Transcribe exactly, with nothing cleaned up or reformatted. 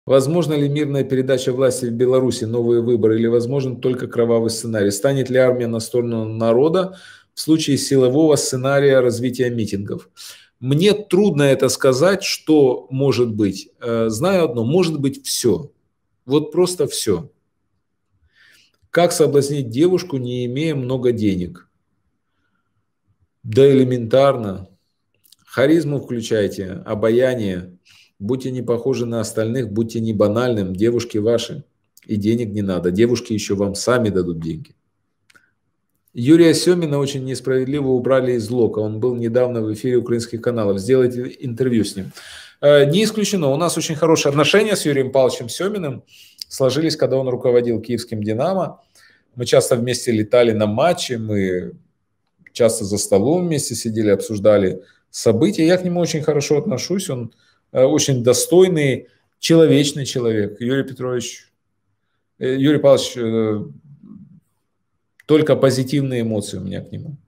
Возможно ли мирная передача власти в Беларуси, новые выборы, или возможен только кровавый сценарий? Станет ли армия на сторону народа в случае силового сценария развития митингов? Мне трудно это сказать, что может быть. Знаю одно, может быть все. Вот просто все. Как соблазнить девушку, не имея много денег? Да элементарно. Харизму включайте, обаяние. Будьте не похожи на остальных, будьте не банальным. Девушки ваши. И денег не надо. Девушки еще вам сами дадут деньги. Юрия Семина очень несправедливо убрали из Лока. Он был недавно в эфире украинских каналов. Сделайте интервью с ним. Не исключено. У нас очень хорошие отношения с Юрием Павловичем Семиным сложились, когда он руководил киевским «Динамо». Мы часто вместе летали на матчи, мы часто за столом вместе сидели, обсуждали события. Я к нему очень хорошо отношусь. Он очень достойный, человечный человек. Юрий Петрович, Юрий Павлович, только позитивные эмоции у меня к нему.